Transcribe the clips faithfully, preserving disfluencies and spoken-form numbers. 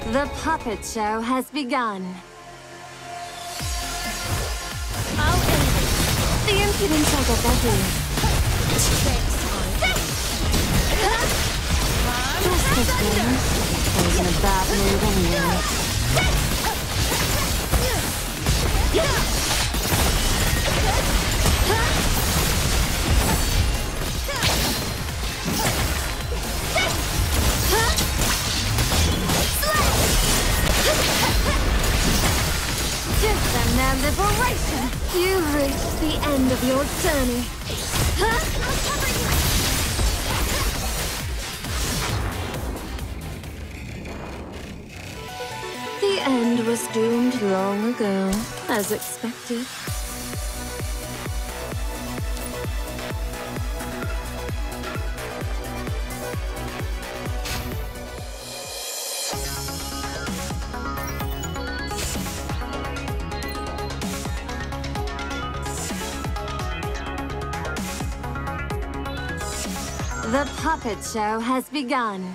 The puppet show has begun. I'll end it. The impudence will get that in. Just this one. I was in a bad mood anyway. Give them their liberation! You've reached the end of your journey. The end was doomed long ago, as expected. The puppet show has begun.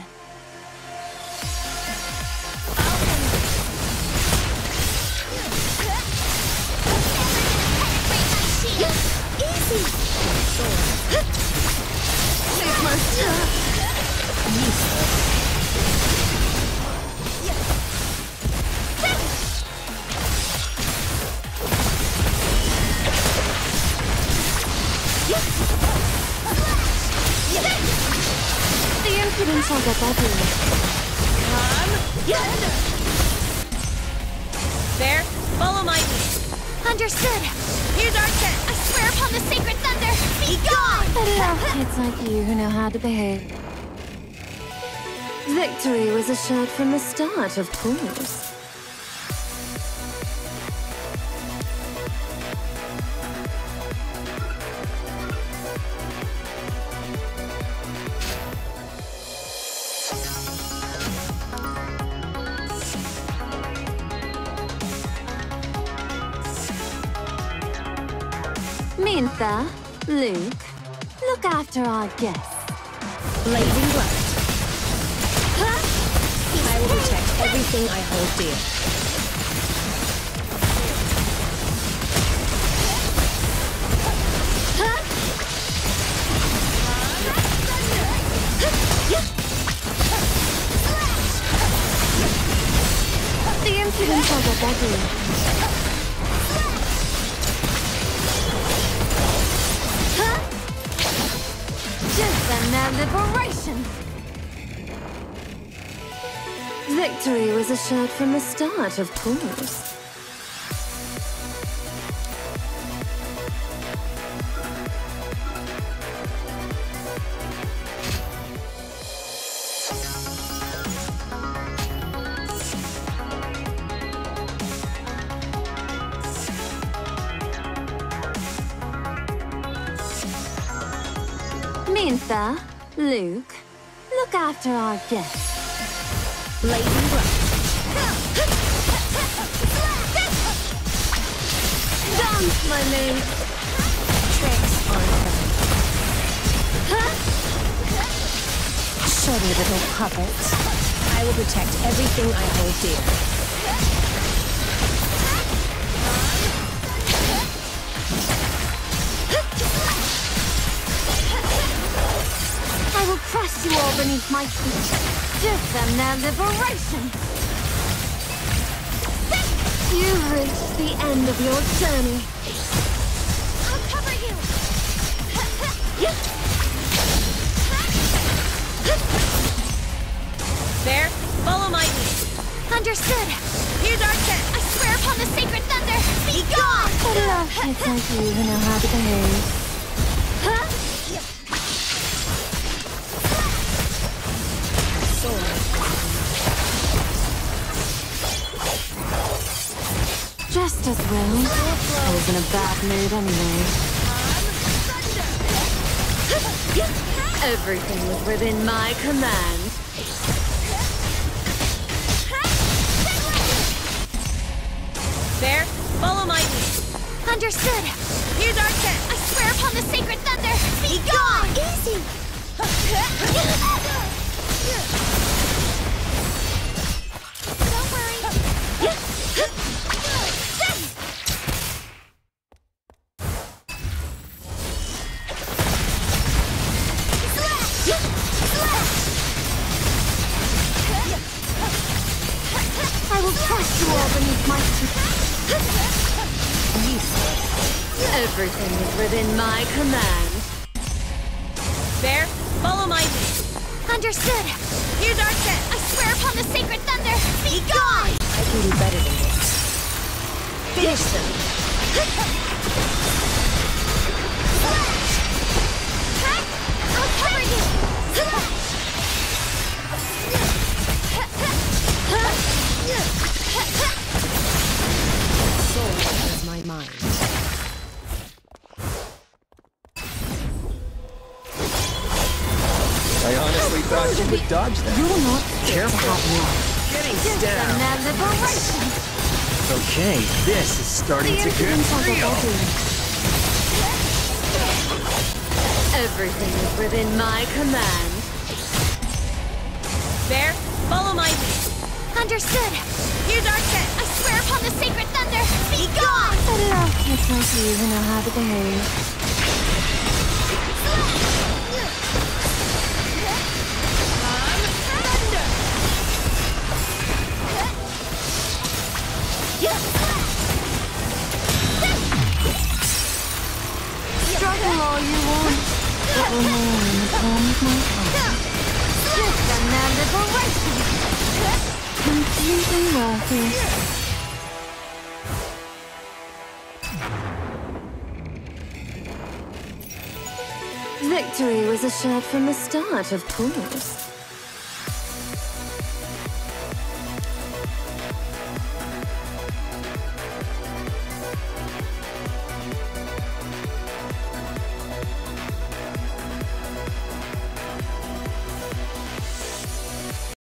Easy! Take my step! The impudence will get that in. Come! There, follow my lead. Understood! Here's our tent. I swear upon the sacred thunder! Be gone! I love kids like you who know how to behave. Victory was assured from the start, of course. Mintha, Luke, look after our guests. Blazing blood. I will protect everything I hold dear. The impudence will get that in. Give them their liberation! Victory was assured from the start, of course. Mintha, Luke, look after our guests. Blazing blood. Dance, my maid! Tricks on them. Shoddy little puppet. I will protect everything I hold dear. I will crush you all beneath my feet. Give them their liberation! You've reached the end of your journey. I'll cover you! There, follow my lead. Understood! Here's our tent. I swear upon the sacred thunder! Be gone! I love kids like you who know how to behave. Just as well. I was in a bad mood anyway. Everything was within my command. There, follow my lead. Understood! Here's our tent. I swear upon the sacred thunder! Be gone! Easy! will crush you all beneath my feet. Everything is within my command. Bear, follow my lead. Understood. Here's our set. I swear upon the sacred thunder, be gone! I can do better than this. Finish them. I'll cover you! Soul is my mind. I honestly thought you would dodge that. You will not Careful. getting stabbed. And liberation. Okay, this is starting The to get influence of the real. body. Everything is within my command. Bear, follow my lead. Understood. Here's our set. I swear upon the sacred thunder, be gone! Set it off, kids like you who know how to behave. Struggle all you want, but remain in the palm of my hand. Give them their liberation. Completely worthless. Victory was assured from the start, of course.